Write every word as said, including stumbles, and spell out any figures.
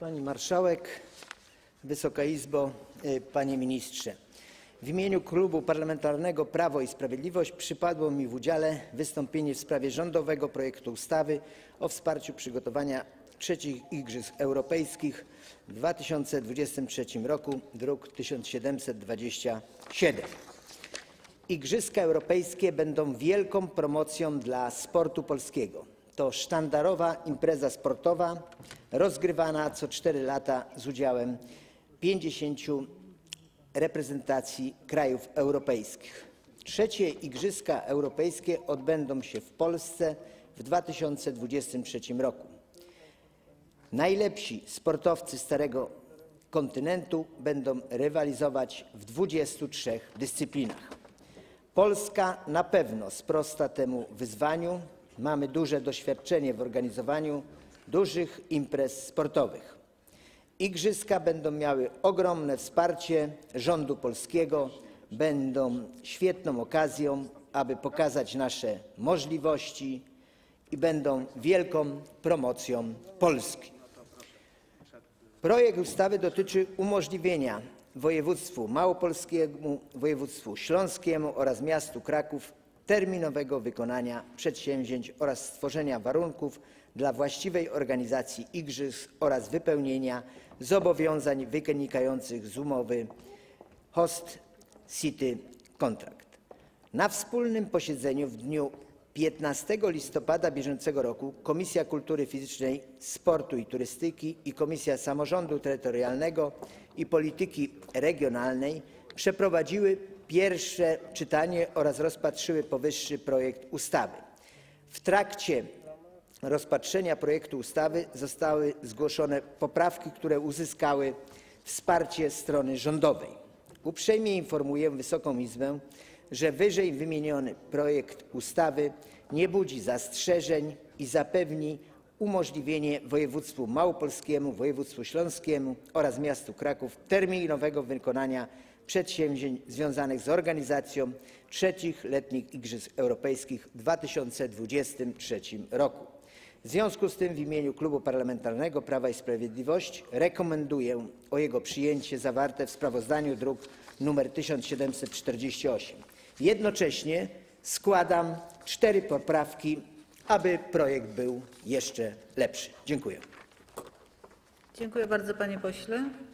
Pani Marszałek, Wysoka Izbo, Panie Ministrze! W imieniu Klubu Parlamentarnego Prawo i Sprawiedliwość przypadło mi w udziale wystąpienie w sprawie rządowego projektu ustawy o wsparciu przygotowania trzecich Igrzysk Europejskich w dwa tysiące dwudziestym trzecim roku, druk nr tysiąc siedemset dwadzieścia siedem. Igrzyska Europejskie będą wielką promocją dla sportu polskiego. To sztandarowa impreza sportowa rozgrywana co cztery lata z udziałem pięćdziesięciu reprezentacji krajów europejskich. Trzecie Igrzyska Europejskie odbędą się w Polsce w dwa tysiące dwudziestym trzecim roku. Najlepsi sportowcy Starego Kontynentu będą rywalizować w dwudziestu trzech dyscyplinach. Polska na pewno sprosta temu wyzwaniu. Mamy duże doświadczenie w organizowaniu dużych imprez sportowych. Igrzyska będą miały ogromne wsparcie rządu polskiego, będą świetną okazją, aby pokazać nasze możliwości i będą wielką promocją Polski. Projekt ustawy dotyczy umożliwienia województwu małopolskiemu, województwu śląskiemu oraz miastu Kraków terminowego wykonania przedsięwzięć oraz stworzenia warunków dla właściwej organizacji igrzysk oraz wypełnienia zobowiązań wynikających z umowy Host City Contract. Na wspólnym posiedzeniu w dniu piętnastego listopada bieżącego roku Komisja Kultury Fizycznej, Sportu i Turystyki i Komisja Samorządu Terytorialnego i Polityki Regionalnej przeprowadziły pierwsze czytanie oraz rozpatrzyły powyższy projekt ustawy. W trakcie rozpatrzenia projektu ustawy zostały zgłoszone poprawki, które uzyskały wsparcie strony rządowej. Uprzejmie informuję Wysoką Izbę, że wyżej wymieniony projekt ustawy nie budzi zastrzeżeń i zapewni umożliwienie województwu małopolskiemu, województwu śląskiemu oraz miastu Kraków terminowego wykonania przedsięwzięć związanych z organizacją trzecich letnich Igrzysk Europejskich w dwa tysiące dwudziestym trzecim roku. W związku z tym w imieniu Klubu Parlamentarnego Prawa i Sprawiedliwość rekomenduję o jego przyjęcie zawarte w sprawozdaniu druk nr tysiąc siedemset czterdzieści osiem. Jednocześnie składam cztery poprawki, aby projekt był jeszcze lepszy. Dziękuję. Dziękuję bardzo, panie pośle.